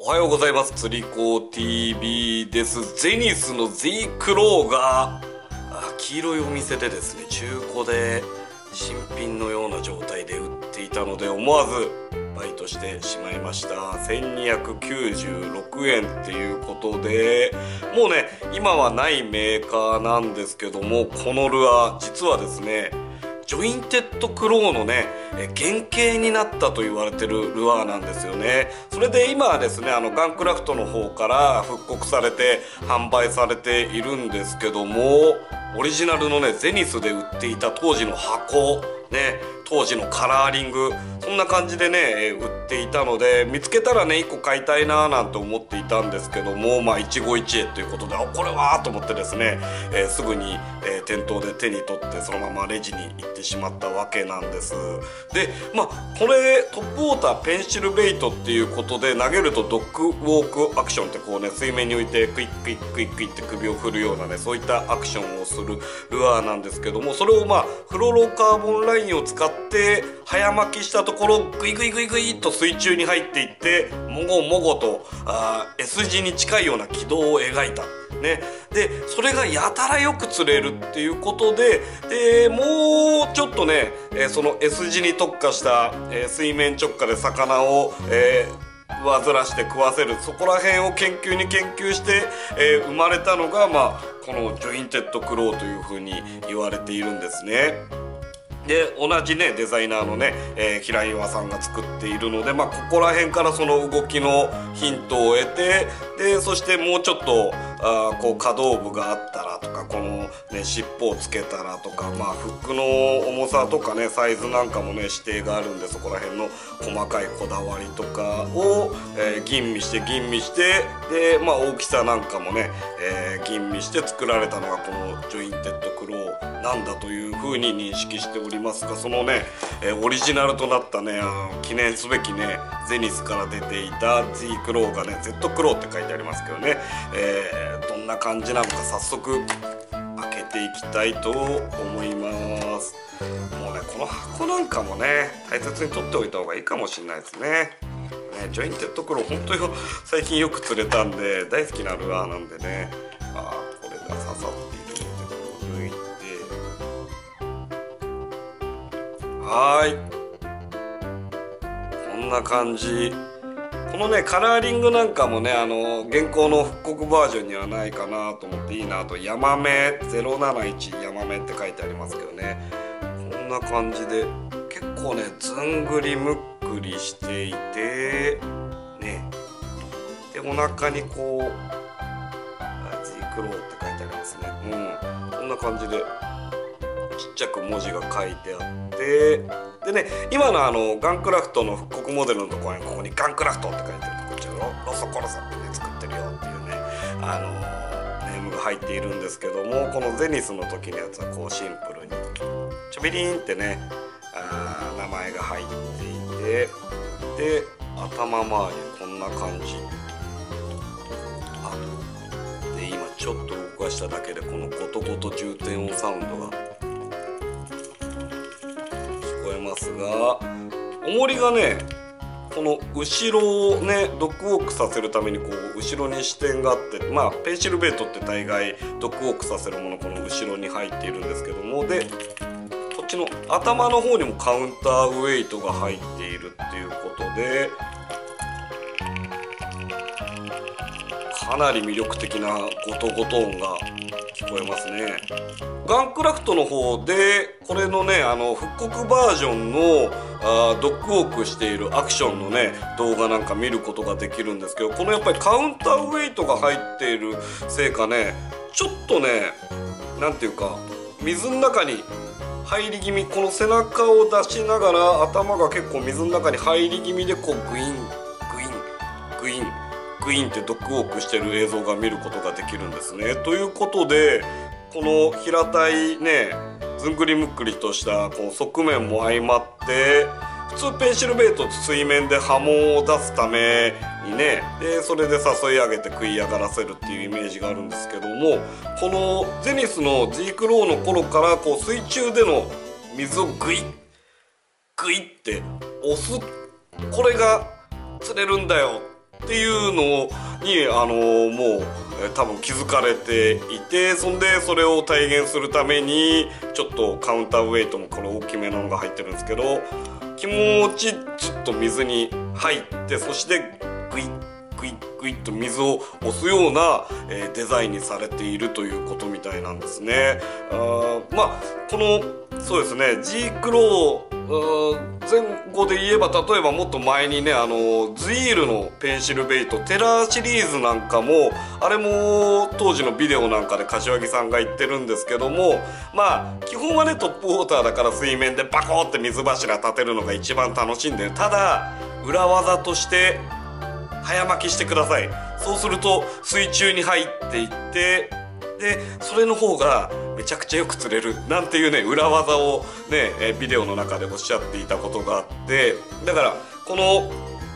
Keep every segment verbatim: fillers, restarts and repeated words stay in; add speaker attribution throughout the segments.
Speaker 1: おはようございます。釣り子 ティービー です。ゼニスの Z クローが黄色いお店でですね、中古で新品のような状態で売っていたので、思わずバイトしてしまいました。せんにひゃくきゅうじゅうろくえんっていうことで、もうね今はないメーカーなんですけども、このルアー実はですねジョインテッドクローのね原型になったと言われてるルアーなんですよね。それで今はですねあのガンクラフトの方から復刻されて販売されているんですけども、オリジナルのねゼニスで売っていた当時の箱ね、当時のカラーリング、そんな感じでね売っていたので、見つけたらねいっこ買いたいなーなんて思っていたんですけども、まあ一期一会ということで、あこれはと思ってですね、えー、すぐに、えー、店頭で手に取ってそのままレジに行ってしまったわけなんです。でまあこれトップウォーターペンシルベイトっていうことで、投げるとドッグウォークアクションってこうね水面に置いてクイックイックイックイって首を振るようなね、そういったアクションをするルアーなんですけども、それをまあフロロカーボンラインを使って早巻きしたところグイグイグイグイっと水中に入っていって、もごもごとあ S 字に近いような軌道を描いた。ね、でそれがやたらよく釣れるっていうことで、でもうちょっとね、えー、その S 字に特化した、えー、水面直下で魚を、えー、煩わして食わせる、そこら辺を研究に研究して、えー、生まれたのが、まあ、このジョインテッドクローというふうに言われているんですね。で同じねデザイナーのね、えー、平岩さんが作っているので、まあ、ここら辺からその動きのヒントを得て、でそしてもうちょっとあこう可動部があったらとか、この、ね、尻尾をつけたらとか、まあ、フックの重さとかねサイズなんかもね指定があるんで、そこら辺の細かいこだわりとかを、えー、吟味して吟味してで、まあ、大きさなんかもね、えー、吟味して作られたのがこのジョインテッドクローなんだというふうに認識しておりますが、そのね、えー、オリジナルとなったねあの記念すべきねゼニスから出ていた Z クローがね Z クローって書いてありますけどね、えー、どんな感じなのか早速開けていきたいと思います。もうねこの箱なんかもね大切に取っておいた方がいいかもしれないですね。ねジョインテッドクロー本当に最近よく釣れたんで大好きなルアーなんでね、あこれが刺さっているのでこう抜いて、はーいこんな感じ。このねカラーリングなんかもねあの現行の復刻バージョンにはないかなと思っていいなと、ヤマメゼロなないちヤマメって書いてありますけどね、こんな感じで結構ねずんぐりむっくりしていてね、でお腹にこう Z クローって書いてありますね。うんこんな感じでちっちゃく文字が書いてあって、でね今のあのガンクラフトの復刻モデルのところにここにガンクラフトって書いてるとこっちロロソコロさんでね作ってるよっていうねあのー、ネームが入っているんですけども、このゼニスの時のやつはこうシンプルにちょびりんってねあ名前が入っていて、で頭周りこんな感じ。あで今ちょっと動かしただけでこのゴトゴト重低音サウンドがますが、重りがねこの後ろをねドッグウォークさせるためにこう後ろに支点があって、まあペンシルベイトって大概ドッグウォークさせるものこの後ろに入っているんですけども、でこっちの頭の方にもカウンターウェイトが入っているっていうことで、かなり魅力的なゴトゴト音が聞こえますね。ガンクラフトの方でこれのねあの復刻バージョンのあドッグウォークしているアクションのね動画なんか見ることができるんですけど、このやっぱりカウンターウェイトが入っているせいかねちょっとねなんていうか水の中に入り気味、この背中を出しながら頭が結構水の中に入り気味でこうグイングイングイングインってドッグウォークしてる映像が見ることができるんですね。ということでこの平たいねずんぐりむっくりとしたこの側面も相まって、普通ペンシルベイト水面で波紋を出すためにねでそれで誘い上げて食い上がらせるっていうイメージがあるんですけども、このゼニスの Z クローの頃からこう水中での水をグイッグイッって押す、これが釣れるんだよっていうのにあのもう多分気づかれていて、そんでそれを体現するためにちょっとカウンターウェイトもこれ大きめなのが入ってるんですけど、気持ちずっと水に入って、そしてグイッグイッグイッと水を押すような、えー、デザインにされているということみたいなんですね。あまあこのそうですね G クロー前後で言えば、例えばもっと前にねあのズイールのペンシルベイトテラーシリーズなんかも、あれも当時のビデオなんかで柏木さんが言ってるんですけども、まあ基本はねトップウォーターだから水面でバコーって水柱立てるのが一番楽しいんで、ただ裏技として早巻きしてください。そうすると水中に入っていって、でそれの方がめちゃくちゃよく釣れるなんていうね裏技をねえビデオの中でおっしゃっていたことがあって、だからこの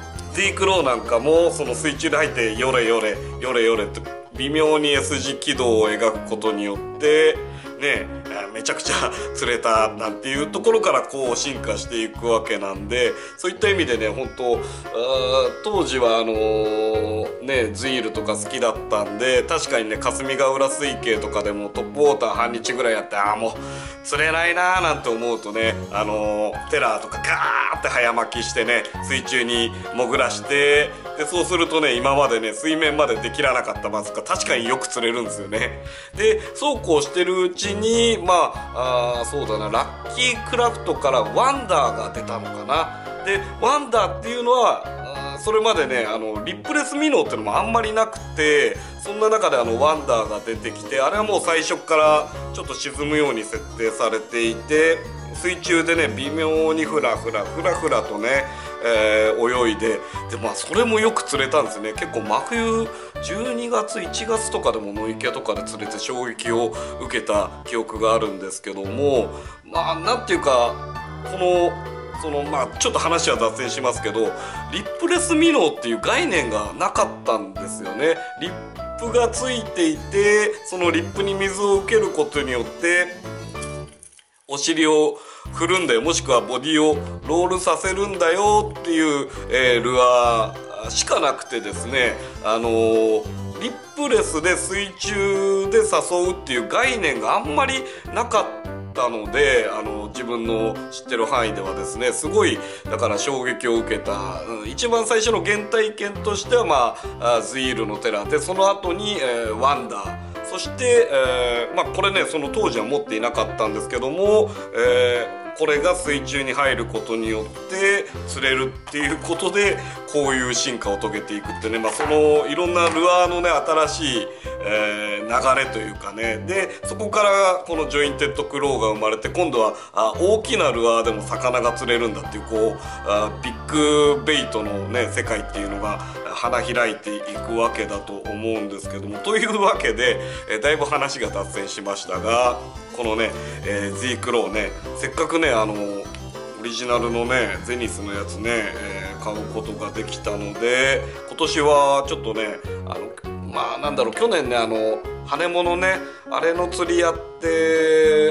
Speaker 1: Z クローなんかもその水中で入ってヨレヨレヨレヨレって微妙に S 字軌道を描くことによってねめちゃくちゃ釣れたなんていうところからこう進化していくわけなんで、そういった意味でね本当当時はあのー、ねズイールとか好きだったんで、確かにね霞ヶ浦水系とかでもトップウォーター半日ぐらいやって、ああもう釣れないなーなんて思うとね、あのー、テラーとかガーって早巻きしてね水中に潜らして、でそうするとね今までね水面までできらなかったマスが確かによく釣れるんですよね。でそうこうしてるうちにまああそうだなラッキークラフトからワンダーが出たのかな。でワンダーっていうのはそれまでねあのリップレスミノーっていうのもあんまりなくて、そんな中であのワンダーが出てきて、あれはもう最初からちょっと沈むように設定されていて、水中でね微妙にフラフラフラフラとね、えー、泳いで、でまあそれもよく釣れたんですね。結構真冬じゅうにがついちがつとかでも野池とかで釣れて衝撃を受けた記憶があるんですけども、まあなんていうかこのそのまあちょっと話は脱線しますけど、リップレスミノーっていう概念がなかったんですよね。リップがついていて、そのリップに水を受けることによってお尻を振るんだよ、もしくはボディをロールさせるんだよっていう、えー、ルアーしかなくてですね、あのー、リップレスで水中で誘うっていう概念があんまりなかったので、あの自分の知ってる範囲ではですねすごいだから衝撃を受けた、うん、一番最初の原体験としてはまあズイールのテラーで、その後に、えー、ワンダー、そして、えー、まあこれねその当時は持っていなかったんですけども、えーこれが水中に入ることによって釣れるっていうことでこういう進化を遂げていくってね、まあ、そのいろんなルアーのね新しい、えー、流れというかね、でそこからこのジョインテッドクローが生まれて、今度はあ大きなルアーでも魚が釣れるんだっていうこうあビッグベイトのね世界っていうのが花開いていくわけだと思うんですけども、というわけで、えー、だいぶ話が脱線しましたが、このね、えー、Z クローねせっかくねあのオリジナルのねゼニスのやつね、えー、買うことができたので、今年はちょっとねあのまあなんだろう去年ねあの羽物ねあれの釣りやって、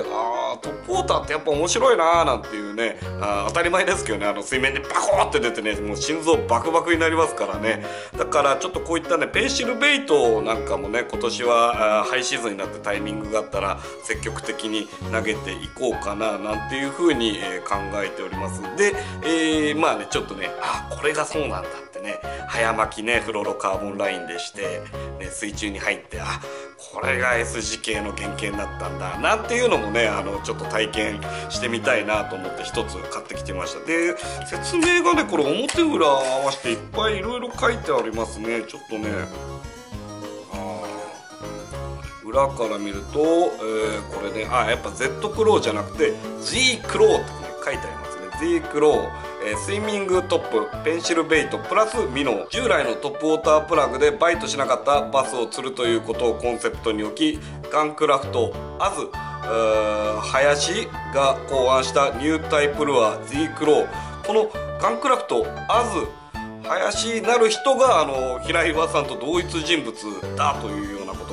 Speaker 1: あートップウォーターってやっぱ面白いなーなんていうね、あ当たり前ですけどね、あの水面にバコーって出てねもう心臓バクバクになりますからね。だからちょっとこういったねペンシルベイトなんかもね今年はハイシーズンになってタイミングがあったら積極的に投げていこうかななんていうふうに、えー、考えております。で、えー、まあねちょっとねあこれがそうなんだってね早巻きねフロロカーボンラインでして、ね、水中に入ってあこれが エス 字形の原型になったんだなんていうのもねあのちょっと体験してみたいなと思って一つ買ってきてました。で説明がねこれ表裏合わせていっぱいいろいろ書いてありますね。ちょっとねあ裏から見ると、えー、これねあやっぱ Z クローじゃなくて Z クローって、ね、書いてありますね。 Z クローえー、スイミングトップペンシルベイトプラスミノー、従来のトップウォータープラグでバイトしなかったバスを釣るということをコンセプトに置き、ガンクラフトアズ林が考案したニュータイプルアー Z クロー、このガンクラフトアズ林なる人があの平岩さんと同一人物だというようなことがねイン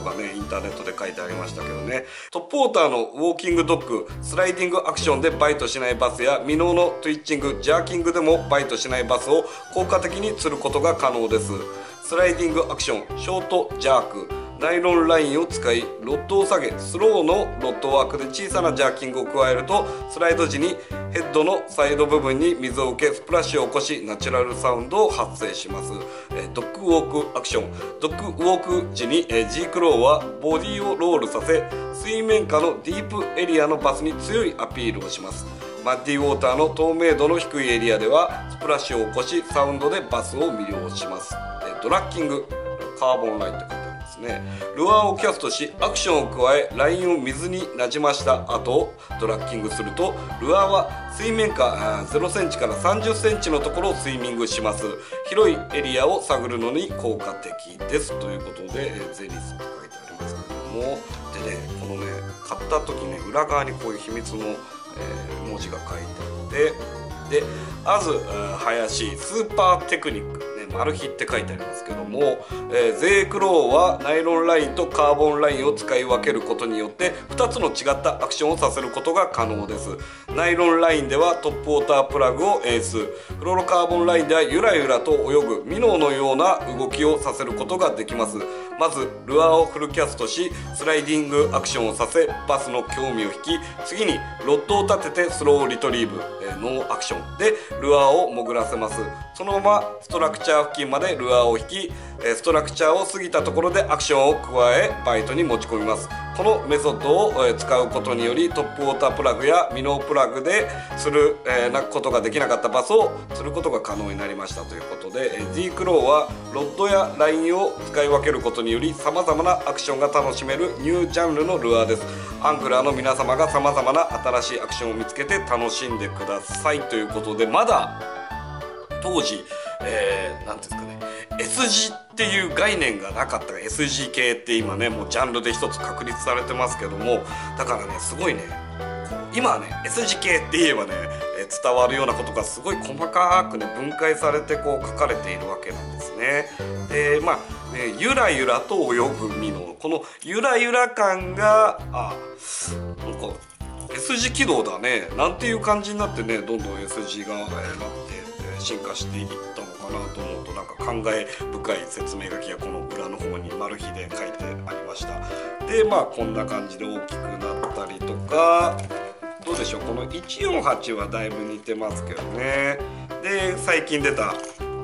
Speaker 1: ンターネットで書いてありましたけどね。トップウォーターのウォーキングドッグ、スライディングアクションでバイトしないバスやミノーのトゥイッチング、ジャーキングでもバイトしないバスを効果的に釣ることが可能です。スライディングアクション、ショートジャーク、ナイロンラインを使いロッドを下げスローのロッドワークで小さなジャーキングを加えると、スライド時にヘッドのサイド部分に水を受けスプラッシュを起こしナチュラルサウンドを発生します。ドッグウォークアクション、ドッグウォーク時に G クローはボディをロールさせ水面下のディープエリアのバスに強いアピールをします。マッディウォーターの透明度の低いエリアではスプラッシュを起こしサウンドでバスを魅了します。ドラッキング、カーボンラインって書いてありますね。ルアーをキャストしアクションを加えラインを水になじました後ドラッキングすると、ルアーは水面下ゼロセンチからさんじゅっセンチのところをスイミングします。広いエリアを探るのに効果的ですということで、ゼニスって書いてありますけども、でね、このね買った時ね裏側にこういう秘密の、えー、文字が書いてあって、でアズ林スーパーテクニック、ね、マル秘って書いてありますけども、えー、ゼークローはナイロンラインとカーボンラインを使い分けることによってふたつの違ったアクションをさせることが可能です。ナイロンラインではトップウォータープラグをエース、フロロカーボンラインではゆらゆらと泳ぐミノーのような動きをさせることができます。まずルアーをフルキャストしスライディングアクションをさせバスの興味を引き、次にロッドを立ててスローリトリーブ、えー、ノーアクションでルアーを潜らせます。そのままストラクチャー付近までルアーを引き、ストラクチャーを過ぎたところでアクションを加えバイトに持ち込みます。このメソッドを使うことによりトップウォータープラグやミノープラグで釣ることができなかったバスを釣ることが可能になりましたということで、 Z クローはロッドやラインを使い分けることによりさまざまなアクションが楽しめるニュージャンルのルアーです。アングラーの皆様がさまざまな新しいアクションを見つけて楽しんでくださいということで、まだ当時、えー、なんていうんですかね、 エス 字っていう概念がなかったが エス 字系って今ねもうジャンルで一つ確立されてますけども、だからねすごいねこう今はね エス 字系って言えばね、えー、伝わるようなことがすごい細かくね分解されてこう書かれているわけなんですね。でまあね、ゆらゆらと泳ぐミノー、このゆらゆら感があなんか エス 字軌道だねなんていう感じになってね、どんどん エス 字が、えー、なって進化していったのかなと思うと、なんか感慨深い説明書きがこの裏の方にマル秘で書いてありました。でまあこんな感じで大きくなったりとか、どうでしょう、このいちよんはちはだいぶ似てますけどね。で最近出たね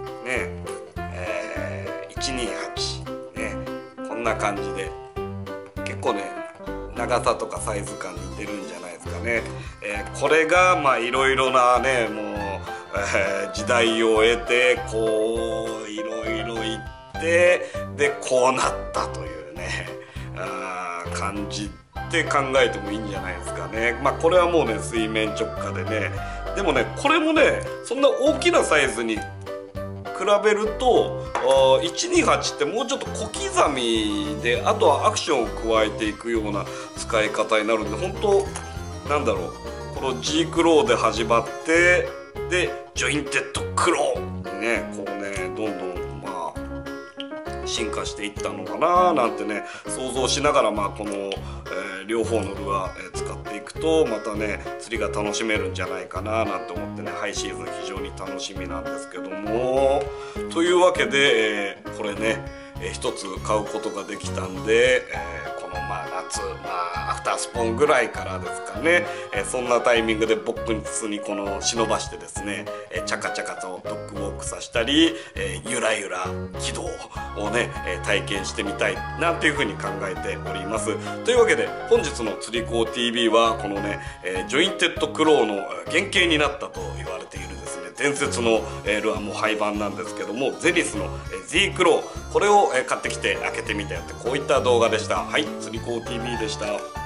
Speaker 1: えー、いちにはちね、こんな感じで結構ね長さとかサイズ感似てるんじゃないですかね。えー、これがまあいろいろなねもう、えー、時代を経てこういろいろいってでこうなったというねあ感じって考えてもいいんじゃないですかね。まあこれはもうね水面直下でね、でもねこれもねそんな大きなサイズに比べるといちにはちってもうちょっと小刻みで、あとはアクションを加えていくような使い方になるんで、本当なんだろう、この G クローで始まってでジョインテッドクローにねこうねどんどんまあ進化していったのかななんてね想像しながら、まあこの、えー、両方のルアー、えー、使っていくとまたね釣りが楽しめるんじゃないかななんて思ってね、ハイシーズン非常に楽しみなんですけども、というわけで、えー、これね、えー、一つ買うことができたんで、えー、このまあ夏、まあ、アフタースポンぐらいからですかね、えー、そんなタイミングでボックスにこの忍ばしてですね、えー、チャカチャカとドッグウォークさせたり、えー、ゆらゆら軌道をね、えー、体験してみたいなんていうふうに考えております。というわけで本日の釣り子 ティービー はこのね、えー、ジョインテッドクローの原型になったと言われているですね伝説の、えー、ルアーも廃盤なんですけども、ゼニスの、えー、Z クローこれを、えー、買ってきて開けてみたよってこういった動画でした。はい、釣り子 ティービー でした。